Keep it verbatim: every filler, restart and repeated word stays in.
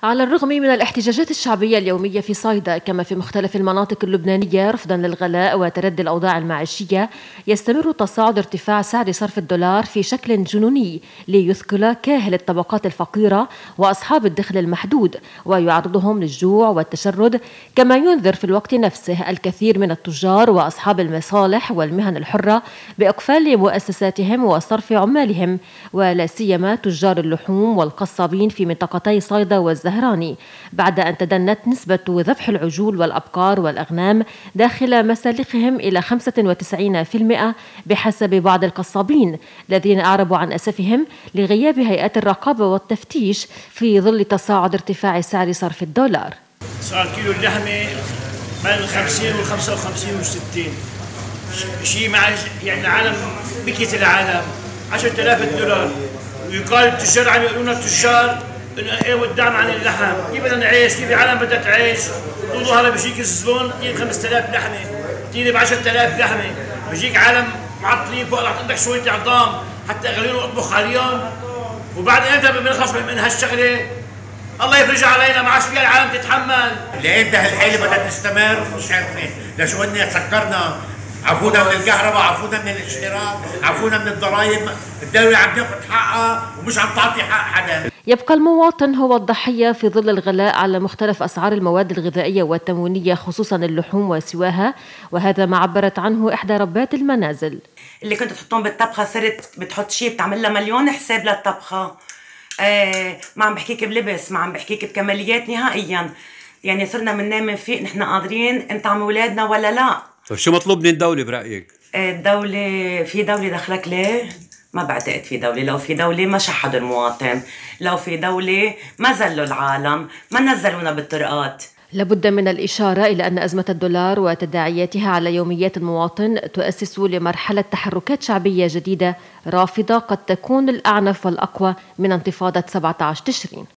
على الرغم من الاحتجاجات الشعبية اليومية في صيدا كما في مختلف المناطق اللبنانية رفضا للغلاء وتردي الأوضاع المعيشية، يستمر تصاعد ارتفاع سعر صرف الدولار في شكل جنوني ليثقل كاهل الطبقات الفقيرة وأصحاب الدخل المحدود ويعرضهم للجوع والتشرد، كما ينذر في الوقت نفسه الكثير من التجار وأصحاب المصالح والمهن الحرة بإقفال مؤسساتهم وصرف عمالهم، ولا سيما تجار اللحوم والقصابين في منطقتي صيدا والزهراني، بعد أن تدنت نسبة ذبح العجول والأبقار والأغنام داخل مسالخهم إلى خمسة وتسعين بالمئة بحسب بعض القصابين الذين أعربوا عن أسفهم لغياب هيئات الرقابة والتفتيش في ظل تصاعد ارتفاع سعر صرف الدولار. صار كيلو اللحمة بين الخمسين والخمسة وخمسين والستين، شيء مع يعني العالم بكيت العالم عشرة آلاف دولار، ويقال التجار عم يقولون التجار انه ايه والدعم عن اللحم، كيف بدنا نعيش؟ كيف العالم بدها تعيش؟ طوله هلا بيجيك الزبون طيب خمسة آلاف لحمه، طيب ب عشرة آلاف لحمه، بيجيك عالم معطلين فوق عندك شويه عظام حتى اغليهم واطبخ عليهم، وبعد امتى بنخلص من هالشغله؟ الله يفرجها علينا، ما عادش فيها العالم تتحمل. لامتى هالحيله بدها تستمر؟ مش عارفين، لشو هن سكرنا، عفونا من الكهرباء، عفونا من الاشتراك، عفونا من الضرائب، الدولة عم تاخذ حقها ومش عم تعطي حق حدا. يبقى المواطن هو الضحية في ظل الغلاء على مختلف أسعار المواد الغذائية والتموينية خصوصا اللحوم وسواها، وهذا ما عبرت عنه إحدى ربات المنازل. اللي كنت تحطهم بالطبخة صرت بتحط شيء بتعمل لها مليون حساب للطبخة. آه ما عم بحكيك بلبس، ما عم بحكيك بكماليات نهائيا، يعني صرنا بننام نفيق نحن قادرين نطعم اولادنا ولا لا؟ طيب شو مطلوب من الدولة برأيك؟ الدولة في دولة دخلك ليه؟ ما بعتقد في دولة، لو في دولة ما شحدوا المواطن، لو في دولة ما زلوا العالم، ما نزلونا بالطرقات. لابد من الإشارة إلى أن أزمة الدولار وتداعياتها على يوميات المواطن تؤسس لمرحلة تحركات شعبية جديدة رافضة قد تكون الأعنف والأقوى من انتفاضة سبعة عشر تشرين.